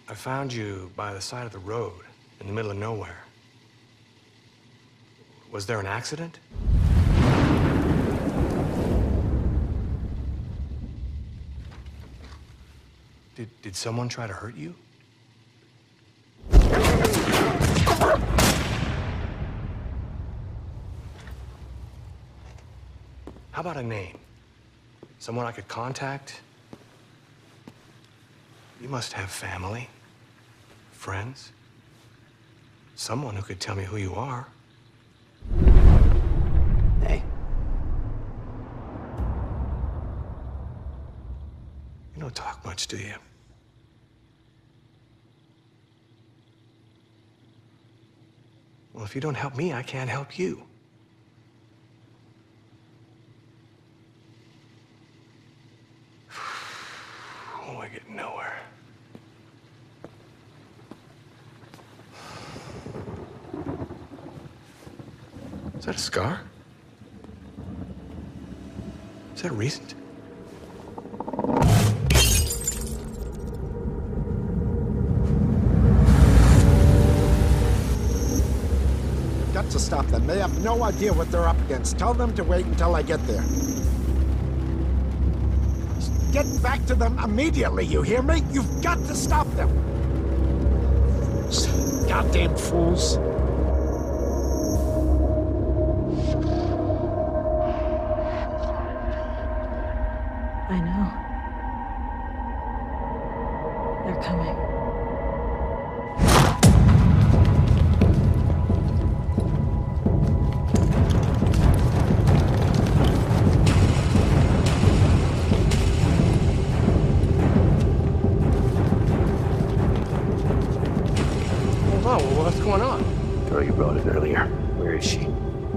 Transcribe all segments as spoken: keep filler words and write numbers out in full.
I found you by the side of the road, in the middle of nowhere. Was there an accident? Did, did someone try to hurt you? How about a name? Someone I could contact? You must have family, friends, someone who could tell me who you are. Hey. You don't talk much, do you? Well, if you don't help me, I can't help you. Oh, I get nowhere. Is that a scar? Is that recent? Got to stop them. They have no idea what they're up against. Tell them to wait until I get there. Get back to them immediately, you hear me? You've got to stop them! Goddamn fools. I know. They're coming. Oh, well, what's going on? Girl you brought in earlier. Where is she?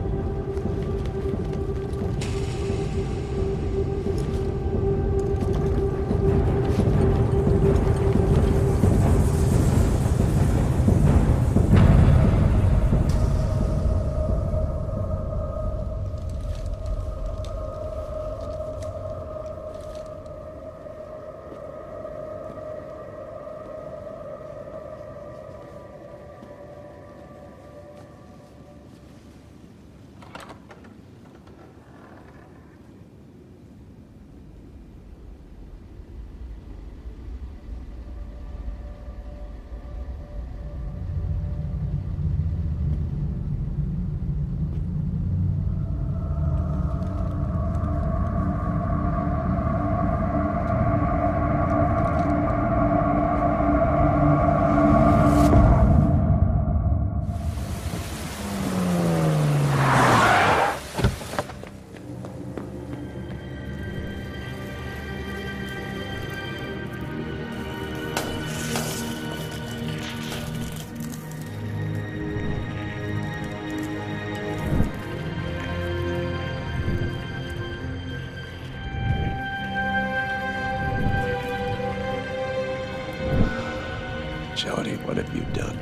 Jody, what have you done?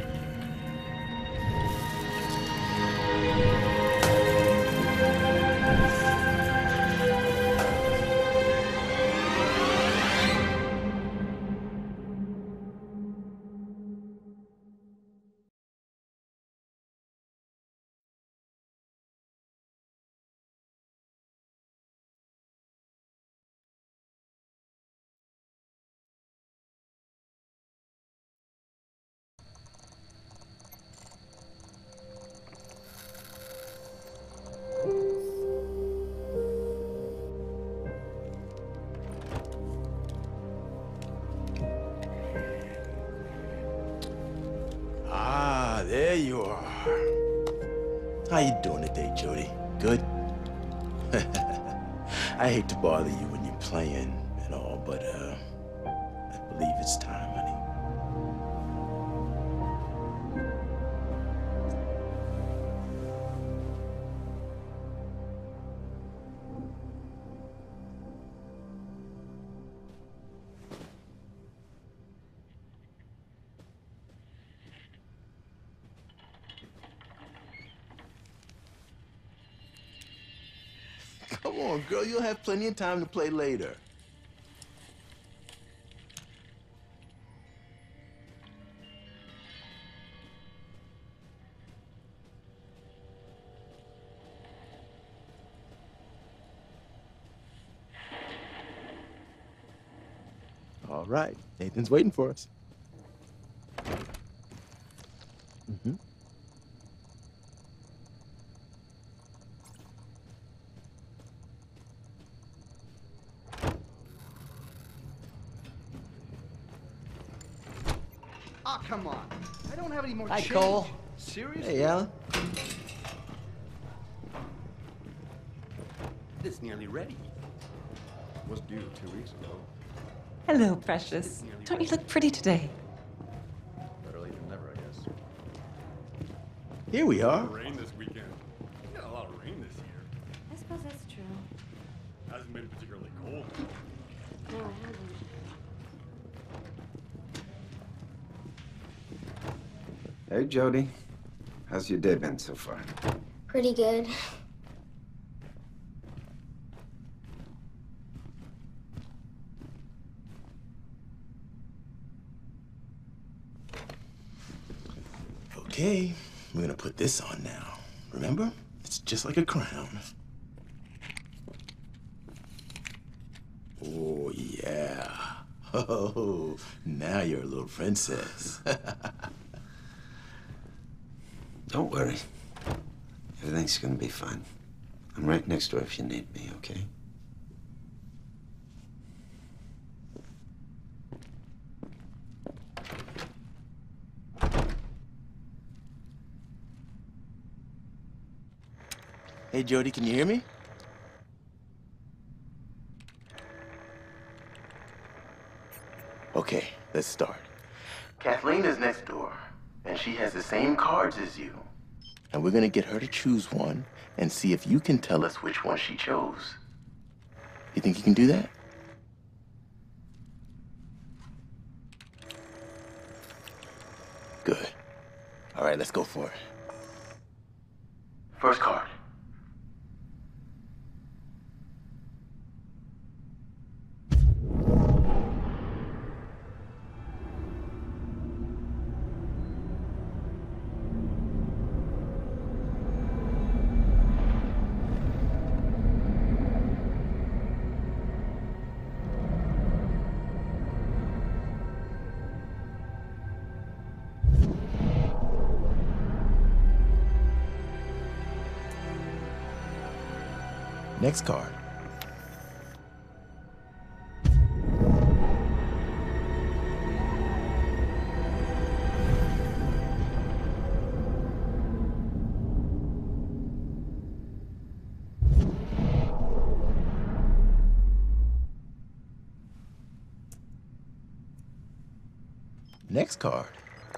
There you are. How you doing today, Jody? Good? I hate to bother you when you're playing and all, but uh, I believe it's time, honey. Come on, girl, you'll have plenty of time to play later. All right, Nathan's waiting for us. Mm-hmm. Oh, come on. I don't have any more Hi, change. Cole. Seriously? Hey, Alan. It's nearly ready. It was due two weeks ago. Hello, precious. Don't you look pretty today? Better late than never, I guess. Here we are. Rain this weekend. We got a lot of rain this year. I suppose that's true. Hasn't been particularly cold. No, it hasn't. Hey, Jody. How's your day been so far? Pretty good. Okay, we're gonna put this on now. Remember? It's just like a crown. Oh, yeah. Oh, now you're a little princess. Don't worry. Everything's gonna be fine. I'm right next door if you need me, okay? Hey, Jody, can you hear me? Okay, let's start. Kathleen is next door, and she has the same cards as you. And we're gonna get her to choose one and see if you can tell us which one she chose. You think you can do that? Good. All right, let's go for it. First card. Next card. Next card.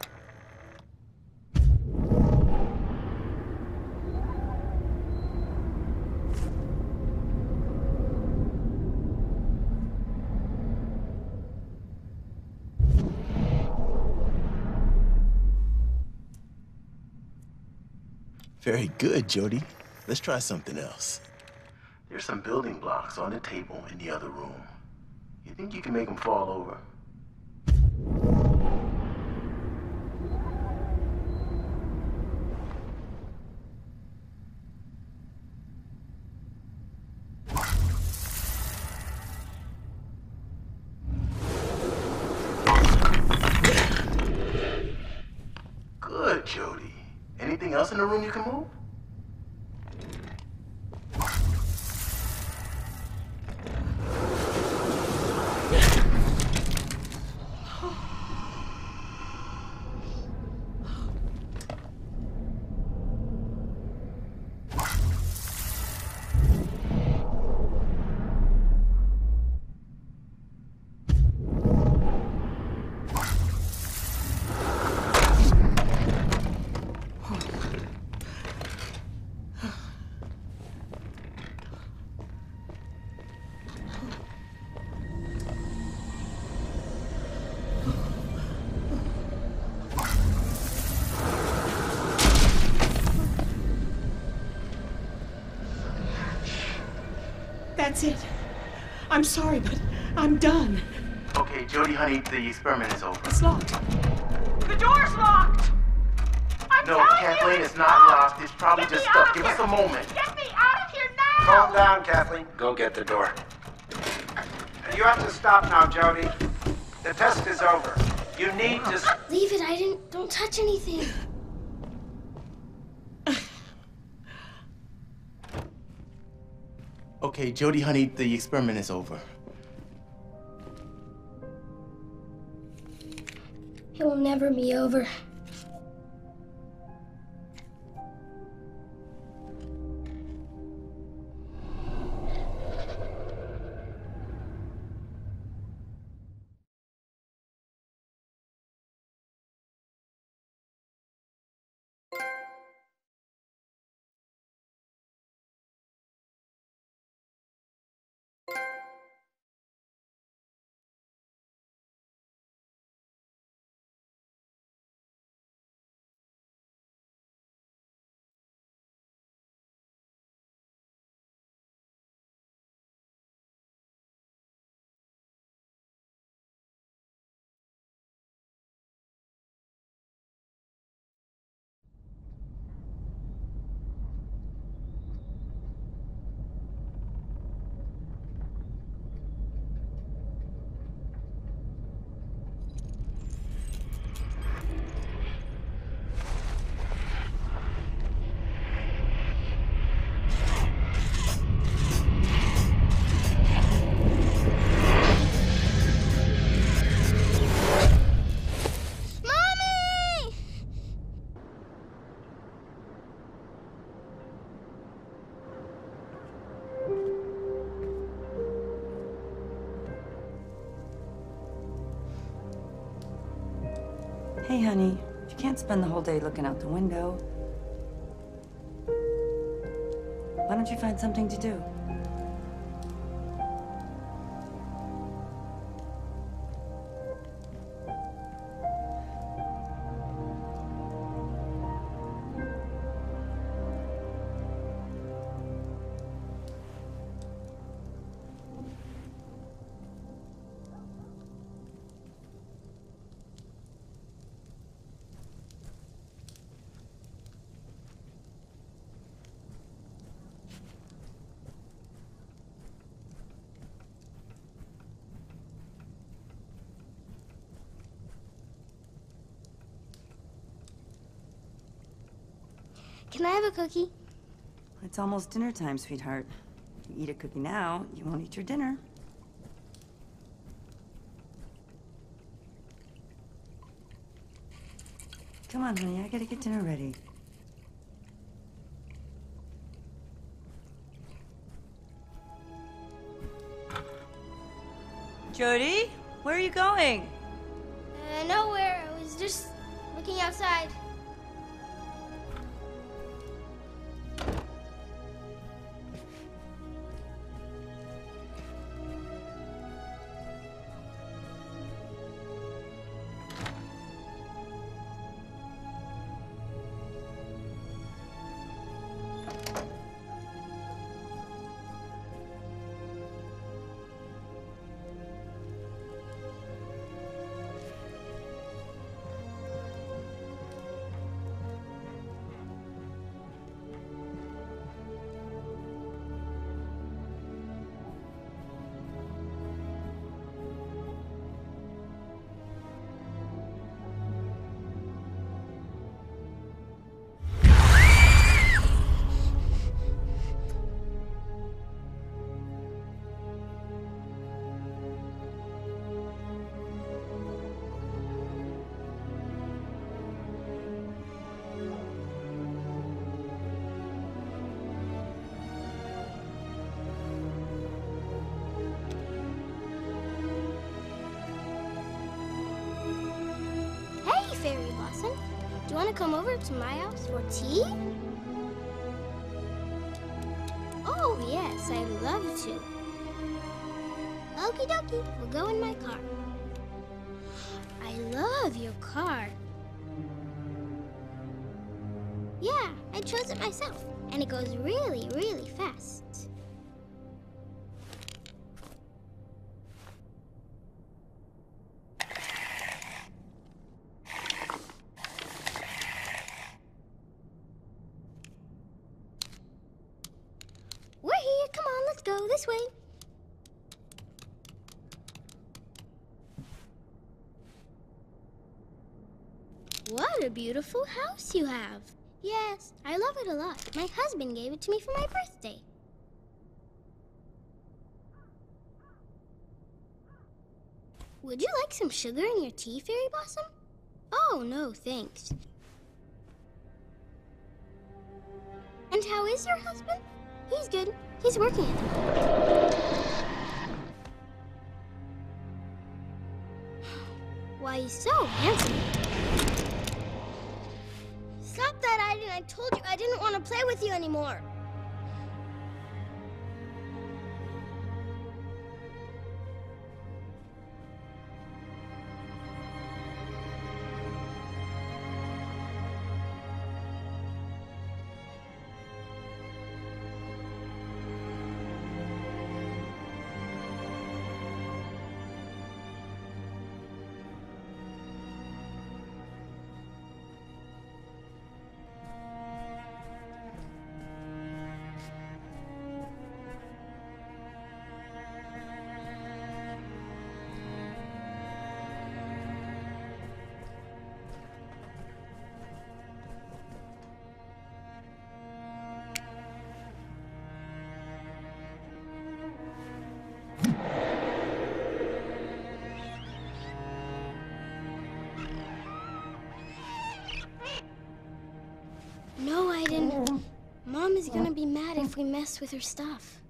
Very good, Jody. Let's try something else. There's some building blocks on the table in the other room. You think you can make them fall over? Good, Jody. Anything else in the room you can move? That's it. I'm sorry, but I'm done. Okay, Jody, honey, the experiment is over. It's locked. The door's locked! I'm No, telling Kathleen, you, it's not locked. It's probably Get just me stuck. out Give of us a here. moment. Get me out of here now! Calm down, Kathleen. Go get the door. You have to stop now, Jody. The test is over. You need to... Leave it, I didn't... Don't touch anything. Okay, Jody, honey, the experiment is over. It will never be over. Hey, honey, you can't spend the whole day looking out the window. Why don't you find something to do? Can I have a cookie? It's almost dinner time, sweetheart. You eat a cookie now, you won't eat your dinner. Come on, honey, I gotta get dinner ready. Jody, where are you going? Uh, nowhere. I was just looking outside. Fairy Blossom, do you want to come over to my house for tea? Oh, yes, I'd love to. Okie dokie, we'll go in my car. I love your car. Yeah, I chose it myself, and it goes really, really fast. We're here. Come on, let's go this way. What a beautiful house you have. Yes, I love it a lot. My husband gave it to me for my birthday. Would you like some sugar in your tea, Fairy Blossom? Oh, no, thanks. And how is your husband? He's good. He's working at it. Why, he's so handsome. Stop that, Aiden. I told you I didn't want to play with you anymore. No, Aiden. Mom is gonna be mad if we mess with her stuff.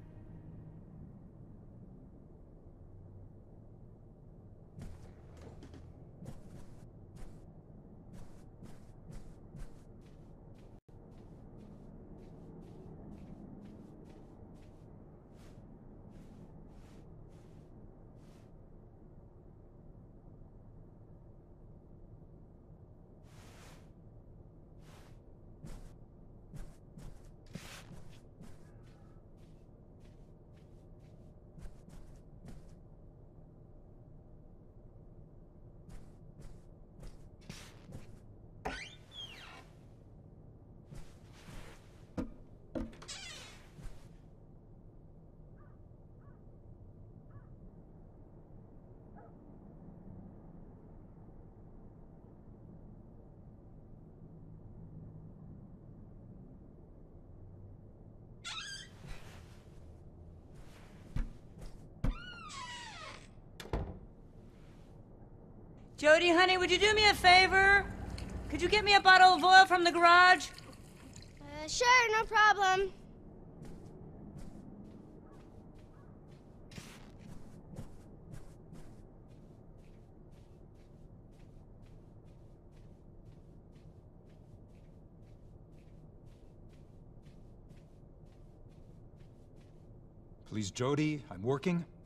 Jody, honey, would you do me a favor? Could you get me a bottle of oil from the garage? Uh, sure, no problem. Please, Jody, I'm working.